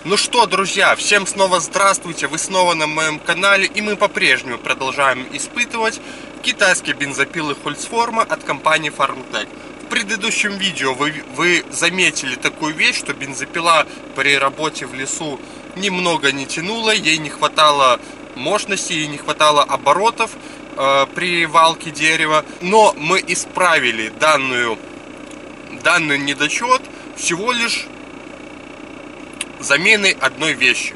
Ну что, друзья, всем снова здравствуйте, вы снова на моем канале, и мы по-прежнему продолжаем испытывать китайские бензопилы Holzforma от компании Farmtech. В предыдущем видео вы заметили такую вещь, что бензопила при работе в лесу немного не тянула, ей не хватало мощности, ей не хватало оборотов при валке дерева, но мы исправили данный недочет всего лишь заменой одной вещи.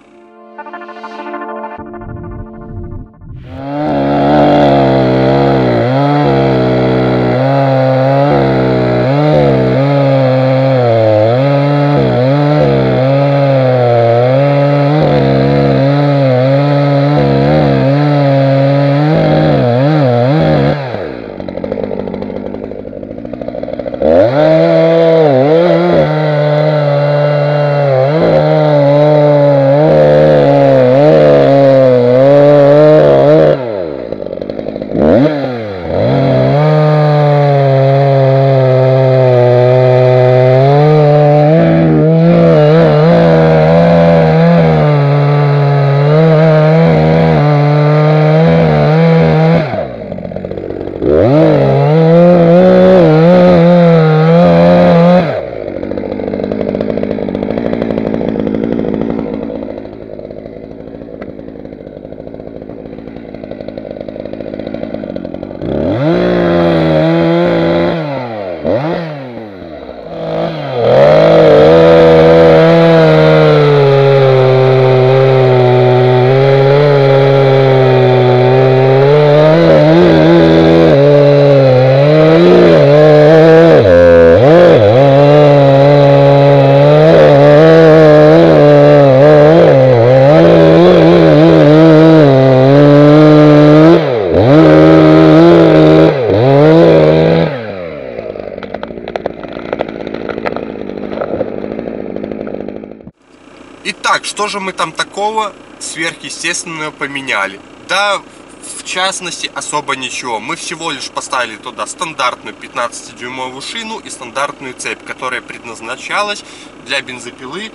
Итак, что же мы там такого сверхъестественного поменяли? Да, в частности, особо ничего. Мы всего лишь поставили туда стандартную 15-дюймовую шину и стандартную цепь, которая предназначалась для бензопилы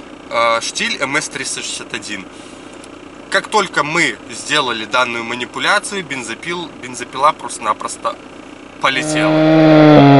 штиль MS361. Как только мы сделали данную манипуляцию, бензопила просто-напросто полетела.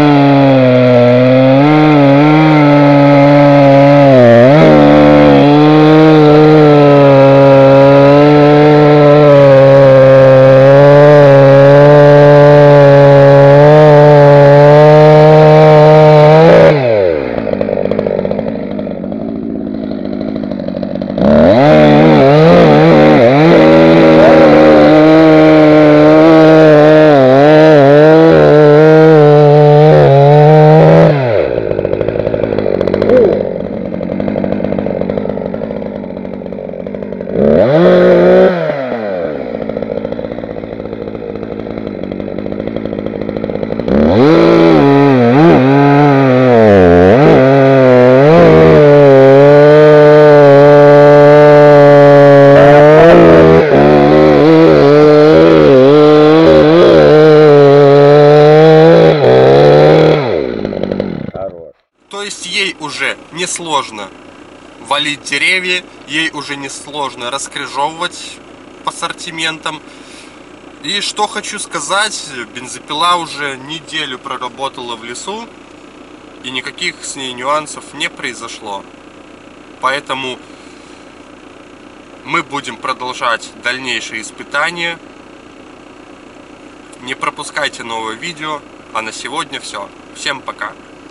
То есть ей уже несложно валить деревья, ей уже несложно раскрыжовывать по ассортиментам. И что хочу сказать, бензопила уже неделю проработала в лесу, и никаких с ней нюансов не произошло. Поэтому мы будем продолжать дальнейшие испытания. Не пропускайте новые видео, а на сегодня все. Всем пока!